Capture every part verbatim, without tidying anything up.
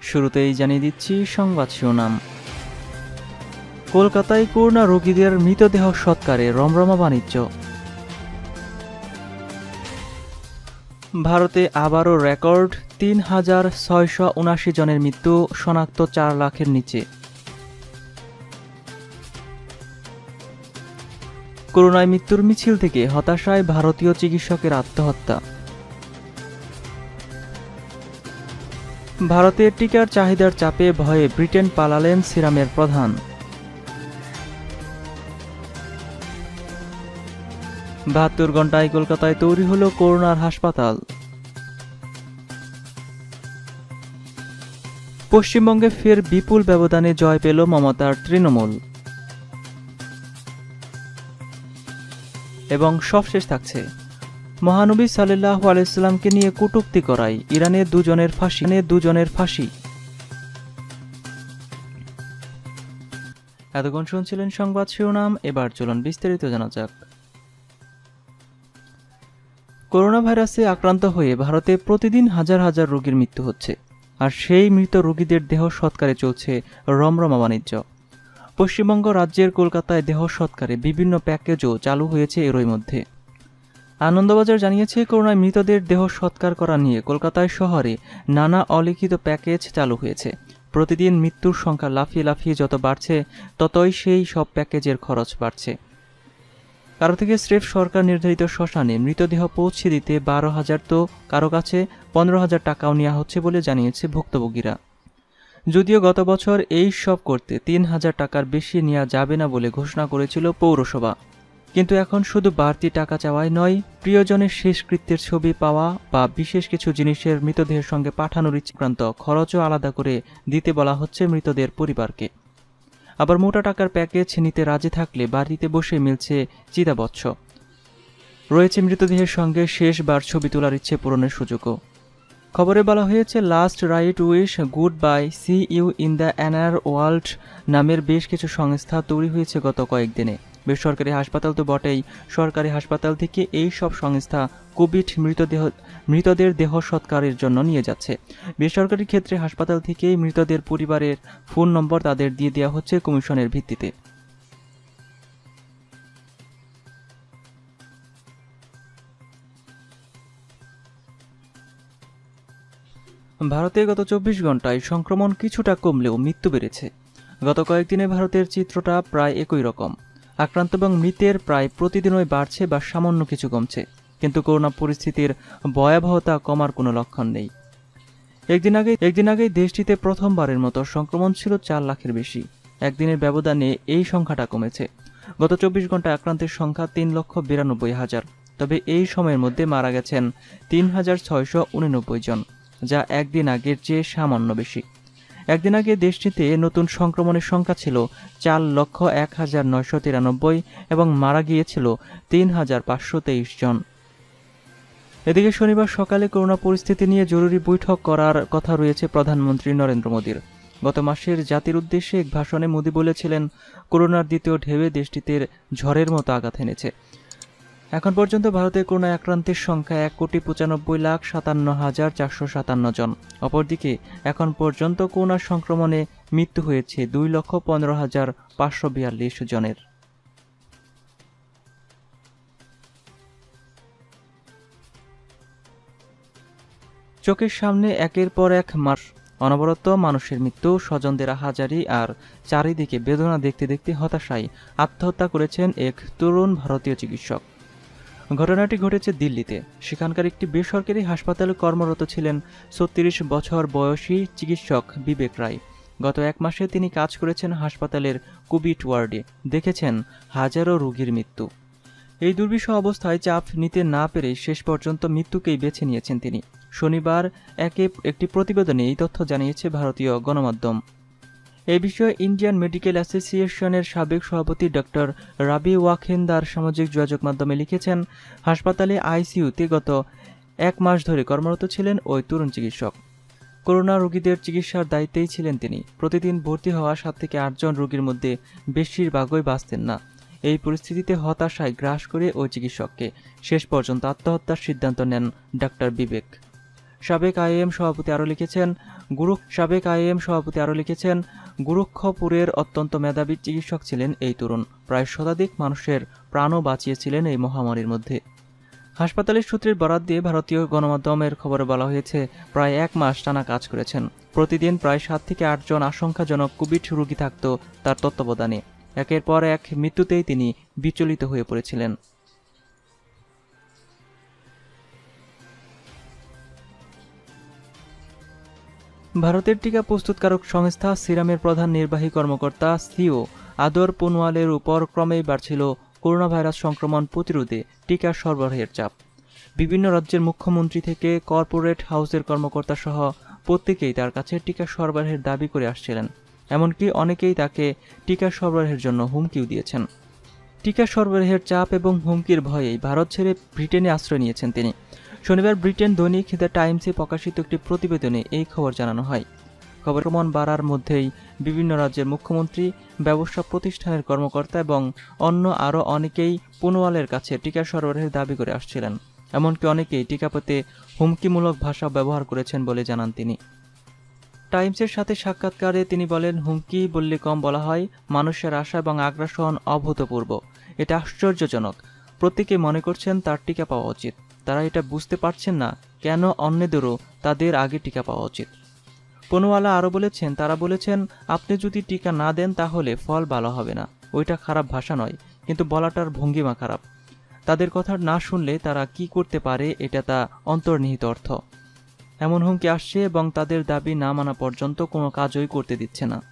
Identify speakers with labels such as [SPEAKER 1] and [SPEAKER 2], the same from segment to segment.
[SPEAKER 1] শুরুতেই জানিয়ে দিচ্ছি সংবাদ শিরোনাম। কলকাতায় করোনা রোগীদের মৃতদেহ সৎকারে রমরমা বাণিজ্য। ভারতে আবারও রেকর্ড তিন হাজার ছয়শ উনাশি জনের মৃত্যু, শনাক্ত চার লাখের নিচে। করোনায় মৃত্যুর মিছিল থেকে হতাশায় ভারতীয় চিকিৎসকের আত্মহত্যা। ভারতের টিকার চাহিদার চাপে ভয়ে ব্রিটেন পালালেন সিরামের প্রধান। বাহাত্তর ঘণ্টায় কলকাতায় তৈরি হলো করোনার হাসপাতাল। পশ্চিমবঙ্গে ফের বিপুল ব্যবধানে জয় পেল মমতার তৃণমূল। এবং সবশেষ থাকছে, মহানবী সাল্লাল্লাহু আলাইহি ওয়াসাল্লামকে নিয়ে কটূক্তি করায় ইরানের দুজনের ফাঁসি দুজনের ফাঁসি এতক্ষণ শুনছিলেন সংবাদ শিরোনাম, এবার চলুন বিস্তারিত জানা যাক। করোনা ভাইরাসে আক্রান্ত হয়ে ভারতে প্রতিদিন হাজার হাজার রোগীর মৃত্যু হচ্ছে, আর সেই মৃত রোগীদের দেহ সৎকারে চলছে রমরমা বাণিজ্য। পশ্চিমবঙ্গ রাজ্যের কলকাতায় দেহ সৎকারে বিভিন্ন প্যাকেজও চালু হয়েছে এরই মধ্যে। আনন্দবাজার জানিয়েছে, করোনায় মৃতদের দেহ সৎকার করা নিয়ে কলকাতায় শহরে নানা অলিখিত প্যাকেজ চালু হয়েছে। প্রতিদিন মৃত্যুর সংখ্যা লাফিয়ে লাফিয়ে যত বাড়ছে, ততই সেই সব প্যাকেজের খরচ বাড়ছে। কারো থেকে স্রেফ সরকার নির্ধারিত শ্মশানে মৃতদেহ পৌঁছে দিতে বারো হাজার তো কারো কাছে পনেরো হাজার টাকাও নেওয়া হচ্ছে বলে জানিয়েছে ভুক্তভোগীরা। যদিও গত বছর এই সব করতে তিন হাজার টাকার বেশি নেওয়া যাবে না বলে ঘোষণা করেছিল পৌরসভা, কিন্তু এখন শুধু বাড়তি টাকা চাওয়াই নয়, প্রিয়জনের শেষকৃত্যের ছবি পাওয়া বা বিশেষ কিছু জিনিসের মৃতদেহের সঙ্গে পাঠানোর ইচ্ছাক্রান্ত খরচও আলাদা করে দিতে বলা হচ্ছে মৃতদের পরিবারকে। আবার মোটা টাকার প্যাকেজ নিতে রাজি থাকলে বাড়িতে বসে মিলছে চিতাবৎস। রয়েছে মৃতদেহের সঙ্গে শেষবার ছবি তোলার ইচ্ছে পূরণের সুযোগও। খবরে বলা হয়েছে, last right wish, goodbye, see you in the another world নামের বেশ কিছু সংস্থা তৈরি হয়েছে গত কয়েকদিনে। বেসরকারি হাসপাতাল তো বটেই, সরকারি হাসপাতাল থেকে এই সব সংস্থা কোভিড মৃতদেহ মৃতদের দেহ সৎকারের জন্য নিয়ে যাচ্ছে। বেসরকারি ক্ষেত্রে হাসপাতাল থেকেই মৃতদের পরিবারের ফোন নম্বর তাদের দিয়ে দেওয়া হচ্ছে কমিশনের ভিত্তিতে। ভারতে গত চব্বিশ ঘন্টায় সংক্রমণ কিছুটা কমলেও মৃত্যু বেড়েছে। গত কয়েকদিনে ভারতের চিত্রটা প্রায় একই রকম। আক্রান্ত এবং মৃতের প্রায় প্রতিদিনই বাড়ছে বা সামান্য কিছু কমছে, কিন্তু করোনা পরিস্থিতির ভয়াবহতা কমার কোনো লক্ষণ নেই। একদিন আগে একদিন আগেই দেশটিতে প্রথমবারের মতো সংক্রমণ ছিল চার লাখের বেশি। একদিনের ব্যবধানে এই সংখ্যাটা কমেছে। গত চব্বিশ ঘন্টায় আক্রান্তের সংখ্যা তিন লক্ষ বিরানব্বই হাজার। তবে এই সময়ের মধ্যে মারা গেছেন তিন হাজার ছয়শ উননব্বই জন, যা একদিন আগের চেয়ে সামান্য বেশি। একদিন আগে দেশটিতে নতুন সংক্রমণের সংখ্যা ছিল চার লক্ষ এক হাজার নয়শো তিরানব্বই এবং মারা গিয়েছিল তিন হাজার পাঁচশো তেইশ জন। এদিকে শনিবার সকালে করোনা পরিস্থিতি নিয়ে জরুরি বৈঠক করার কথা রয়েছে প্রধানমন্ত্রী নরেন্দ্র মোদীর। গত মাসের জাতির উদ্দেশ্যে এক ভাষণে মোদী বলেছিলেন, করোনার দ্বিতীয় ঢেউয়ে দেশটিতে ঝড়ের মতো আঘাত এনেছে। এখন পর্যন্ত ভারতে করোনায় আক্রান্তের সংখ্যা এক কোটি পঁচানব্বই লাখ সাতান্ন হাজার চারশো সাতান্ন জন। অপরদিকে এখন পর্যন্ত করোনা সংক্রমণে মৃত্যু হয়েছে দুই লক্ষ পনেরো হাজার পাঁচশো বিয়াল্লিশ জনের। চোখের সামনে একের পর এক মাস অনবরত মানুষের মৃত্যু, স্বজনদের আহাজারি আর চারিদিকে বেদনা দেখতে দেখতে হতাশায় আত্মহত্যা করেছেন এক তরুণ ভারতীয় চিকিৎসক। ঘটনাটি ঘটেছে দিল্লিতে। সেখানকার একটি বেসরকারি হাসপাতালে কর্মরত ছিলেন ছত্রিশ বছর বয়সী চিকিৎসক বিবেক রায়। গত এক মাসে তিনি কাজ করেছেন হাসপাতালের কোভিড ওয়ার্ডে, দেখেছেন হাজারো রোগীর মৃত্যু। এই দুর্বিষহ অবস্থায় চাপ নিতে না পেরে শেষ পর্যন্ত মৃত্যুকেই বেছে নিয়েছেন তিনি। শনিবার একে একটি প্রতিবেদনে এই তথ্য জানিয়েছে ভারতীয় গণমাধ্যম। এ বিষয়ে ইন্ডিয়ান মেডিকেল অ্যাসোসিয়েশনের সাবেক সভাপতি ডক্টর রাবি ওয়াখেন্দার সামাজিক যোগাযোগ মাধ্যমে লিখেছেন, হাসপাতালে আইসিইউতে গত এক মাস ধরে কর্মরত ছিলেন ওই তরুণ চিকিৎসক। করোনা রোগীদের চিকিৎসার দায়িত্বেই ছিলেন তিনি। প্রতিদিন ভর্তি হওয়া সাত থেকে আটজন রোগীর মধ্যে বেশিরভাগই বাঁচতেন না। এই পরিস্থিতিতে হতাশায় গ্রাস করে ওই চিকিৎসককে শেষ পর্যন্ত আত্মহত্যার সিদ্ধান্ত নেন ডাক্তার বিবেক। সাবেক আইএম সভাপতি আরও লিখেছেন গুরু সাবেক আইএম সভাপতি আরও লিখেছেন গোরক্ষপুরের অত্যন্ত মেধাবী চিকিৎসক ছিলেন এই তরুণ। প্রায় শতাধিক মানুষের প্রাণও বাঁচিয়েছিলেন এই মহামারীর মধ্যে। হাসপাতালের সূত্রের বরাত দিয়ে ভারতীয় গণমাধ্যমের খবরে বলা হয়েছে, প্রায় এক মাস টানা কাজ করেছেন। প্রতিদিন প্রায় সাত থেকে আটজন আশঙ্কাজনক কোভিড রোগী থাকত তার তত্ত্বাবধানে। একের পর এক মৃত্যুতেই তিনি বিচলিত হয়ে পড়েছিলেন। ভারতের টিকা প্রস্তুতকারক সংস্থা সিরামের প্রধান নির্বাহী কর্মকর্তা সিও আদর পুনওয়ালের উপর ক্রমেই বাড়ছিল করোনা ভাইরাস সংক্রমণ প্রতিরোধে টিকা সরবরাহের চাপ। বিভিন্ন রাজ্যের মুখ্যমন্ত্রী থেকে কর্পোরেট হাউসের কর্মকর্তা সহ প্রত্যেকেই তার কাছে টিকা সরবরাহের দাবি করে আসছিলেন। এমনকি অনেকেই তাকে টিকা সরবরাহের জন্য হুমকিও দিয়েছেন। টিকা সরবরাহের চাপ এবং হুমকির ভয়েই ভারত ছেড়ে ব্রিটেনে আশ্রয় নিয়েছেন তিনি। শনিবার ব্রিটেন দৈনিক দ্য টাইমসে প্রকাশিত একটি প্রতিবেদনে এই খবর জানানো হয়। খবর প্রমাণ বাড়ার মধ্যেই বিভিন্ন রাজ্যের মুখ্যমন্ত্রী, ব্যবসা প্রতিষ্ঠানের কর্মকর্তা এবং অন্য আরও অনেকেই পুনওয়ালের কাছে টিকা সরবরাহের দাবি করে আসছিলেন। এমনকি অনেকেই টিকা পেতে হুমকিমূলক ভাষা ব্যবহার করেছেন বলে জানান তিনি। টাইমসের সাথে সাক্ষাৎকারে তিনি বলেন, হুমকি বললে কম বলা হয়। মানুষের আশা এবং আগ্রাসন অভূতপূর্ব। এটা আশ্চর্যজনক। প্রত্যেকে মনে করছেন তার টিকা পাওয়া উচিত। তারা এটা বুঝতে পারছেন না কেন অন্যদেরও তাদের আগে টিকা পাওয়া উচিত। পুনওয়ালা আরও বলেছেন, তারা বলেছেন আপনি যদি টিকা না দেন তাহলে ফল ভালো হবে না। ওইটা খারাপ ভাষা নয়, কিন্তু বলাটার ভঙ্গিমা খারাপ। তাদের কথা না শুনলে তারা কি করতে পারে এটা তা অন্তর্নিহিত অর্থ। এমন হুমকি আসছে এবং তাদের দাবি না মানা পর্যন্ত কোনো কাজই করতে দিচ্ছে না।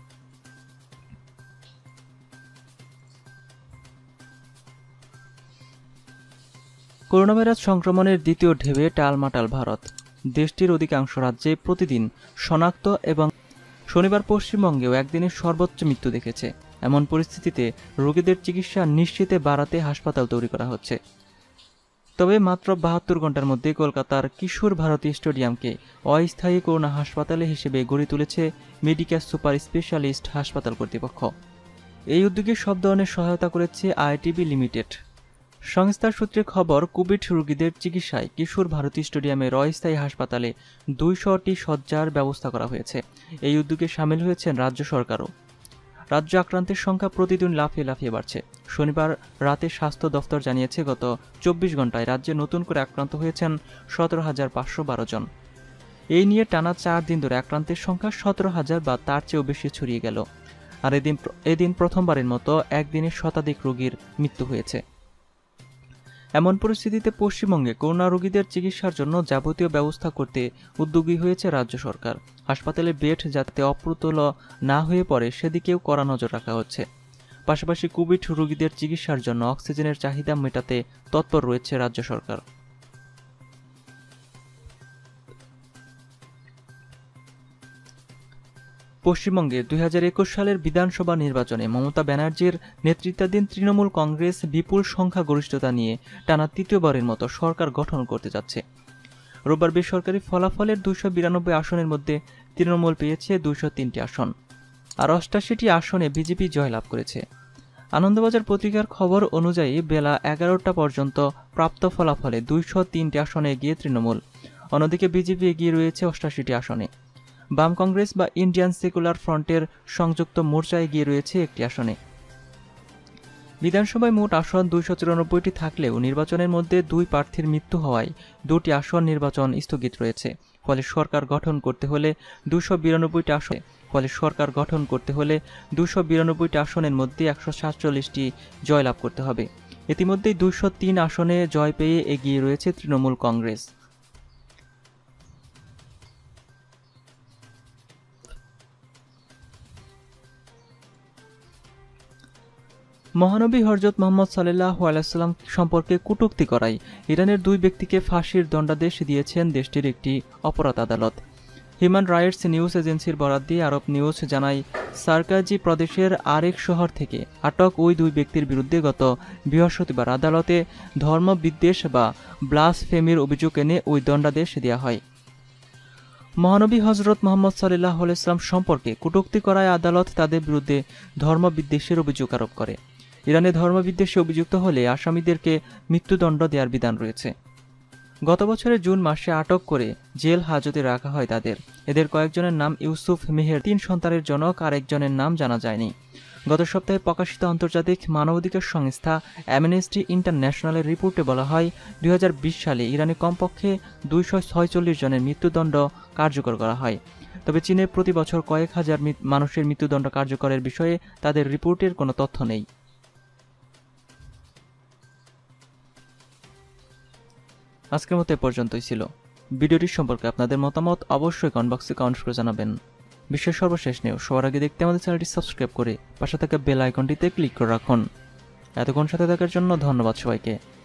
[SPEAKER 1] করোনা ভাইরাস সংক্রমণের দ্বিতীয় ঢেউয়ে টালমাটাল ভারত। দেশটির অধিকাংশ রাজ্যে প্রতিদিন শনাক্ত এবং শনিবার পশ্চিমবঙ্গেও একদিনের সর্বোচ্চ মৃত্যু দেখেছে। এমন পরিস্থিতিতে রোগীদের চিকিৎসা নিশ্চিতে বাড়াতে হাসপাতাল তৈরি করা হচ্ছে। তবে মাত্র বাহাত্তর ঘন্টার মধ্যে কলকাতার কিশোর ভারতী স্টেডিয়ামকে অস্থায়ী করোনা হাসপাতালে হিসেবে গড়ে তুলেছে মেডিকেয়ার সুপার স্পেশালিস্ট হাসপাতাল কর্তৃপক্ষ। এই উদ্যোগে সব ধরনের সহায়তা করেছে আইটিবি লিমিটেড। সংস্থার সূত্রে খবর, কোভিড রোগীদের চিকিৎসায় কিশোর ভারতী স্টেডিয়ামের অস্থায়ী হাসপাতালে দুইশটি শয্যার ব্যবস্থা করা হয়েছে। এই উদ্যোগে সামিল হয়েছেন রাজ্য সরকারও। রাজ্য আক্রান্তের সংখ্যা প্রতিদিন লাফিয়ে লাফিয়ে বাড়ছে। শনিবার রাতে স্বাস্থ্য দফতর জানিয়েছে, গত চব্বিশ ঘন্টায় রাজ্যে নতুন করে আক্রান্ত হয়েছেন সতেরো হাজার পাঁচশো বারো জন। এই নিয়ে টানা চার দিন ধরে আক্রান্তের সংখ্যা সতেরো হাজার বা তার চেয়েও বেশি ছড়িয়ে গেল। আর এদিন এদিন প্রথমবারের মতো একদিনে শতাধিক রোগীর মৃত্যু হয়েছে। এমন পরিস্থিতিতে পশ্চিমবঙ্গে করোনা রোগীদের চিকিৎসার জন্য যাবতীয় ব্যবস্থা করতে উদ্যোগী হয়েছে রাজ্য সরকার। হাসপাতালে বেড যাতে অপ্রতুল না হয়ে পড়ে সেদিকেও কড়া নজর রাখা হচ্ছে। পাশাপাশি কোভিড রোগীদের চিকিৎসার জন্য অক্সিজেনের চাহিদা মেটাতে তৎপর রয়েছে রাজ্য সরকার। পশ্চিমবঙ্গে দুই হাজার একুশ সালের বিধানসভা নির্বাচনে মমতা ব্যানার্জির নেতৃত্বাধীন তৃণমূল কংগ্রেস বিপুল সংখ্যাগরিষ্ঠতা নিয়ে টানা তৃতীয়বারের মতো সরকার গঠন করতে যাচ্ছে। রোববার বেসরকারি ফলাফলের দুইশো বিরানব্বই আসনের মধ্যে তৃণমূল পেয়েছে দুইশো তিনটি আসন, আর অষ্টাশিটি আসনে বিজেপি জয়লাভ করেছে। আনন্দবাজার পত্রিকার খবর অনুযায়ী বেলা এগারোটা পর্যন্ত প্রাপ্ত ফলাফলে দুইশো তিনটি আসনে এগিয়ে তৃণমূল। অন্যদিকে বিজেপি এগিয়ে রয়েছে অষ্টাশিটি আসনে। বাম কংগ্রেস বা ইন্ডিয়ান সেকুলার ফ্রন্টের সংযুক্ত মোর্চা এগিয়ে রয়েছে একটি আসনে। বিধানসভায় মোট আসন দুইশো চুরানব্বইটি থাকলেও নির্বাচনের মধ্যে দুই প্রার্থীর মৃত্যু হওয়ায় দুটি আসন নির্বাচন স্থগিত রয়েছে। ফলে সরকার গঠন করতে হলে দুশো বিরানব্বইটি আসনে ফলে সরকার গঠন করতে হলে দুশো বিরানব্বইটি আসনের মধ্যে একশো সাতচল্লিশটি জয়লাভ করতে হবে। ইতিমধ্যেই দুইশো তিন আসনে জয় পেয়ে এগিয়ে রয়েছে তৃণমূল কংগ্রেস। মহানবী হযরত মুহাম্মদ সাল্লাল্লাহু আলাইহি ওয়াসাল্লাম সম্পর্কে কটূক্তি করায় ইরানের দুই ব্যক্তিকে ফাঁসির দণ্ডাদেশ দিয়েছেন দেশটির একটি অপরাধ আদালত। হিউম্যান রাইটস নিউজ এজেন্সির বরাত দিয়ে আরব নিউজ জানায়, সারকাজি প্রদেশের আরেক শহর থেকে আটক ওই দুই ব্যক্তির বিরুদ্ধে গত বৃহস্পতিবার আদালতে ধর্মবিদ্বেষ বা ব্লাসফেমির অভিযোগ এনে ওই দণ্ডাদেশ দেওয়া হয়। মহানবী হযরত মুহাম্মদ সাল্লাল্লাহু আলাইহি ওয়াসাল্লাম সম্পর্কে কটূক্তি করায় আদালত তাদের বিরুদ্ধে ধর্মবিদ্বেষের অভিযোগ আরোপ করে। ইরানে ধর্মবিদ্বেষে অভিযুক্ত হলে আসামিদেরকে মৃত্যুদণ্ড দেওয়ার বিধান রয়েছে। গত বছরের জুন মাসে আটক করে জেল হাজতে রাখা হয় তাদের। এদের কয়েকজনের নাম ইউসুফ মেহের, তিন সন্তানের জনক, আর একজনের নাম জানা যায়নি। গত সপ্তাহে প্রকাশিত আন্তর্জাতিক মানবাধিকার সংস্থা অ্যামনেস্টি ইন্টারন্যাশনালের রিপোর্টে বলা হয়, দুই হাজার বিশ সালে ইরানে কমপক্ষে দুইশো ছয়চল্লিশ জনের মৃত্যুদণ্ড কার্যকর করা হয়। তবে চীনে প্রতি বছর কয়েক হাজার মানুষের মৃত্যুদণ্ড কার্যকরের বিষয়ে তাদের রিপোর্টের কোনো তথ্য নেই। আজকের মতো এ পর্যন্তই ছিল। ভিডিওটি সম্পর্কে আপনাদের মতামত অবশ্যই কমেন্ট বক্সে কমেন্ট করে জানাবেন। বিশ্বের সর্বশেষ নিউজ সবার আগে দেখতে আমাদের চ্যানেলটি সাবস্ক্রাইব করে পাশে থাকা বেল আইকনটিতে ক্লিক করে রাখুন। এতক্ষণ সাথে থাকার জন্য ধন্যবাদ সবাইকে।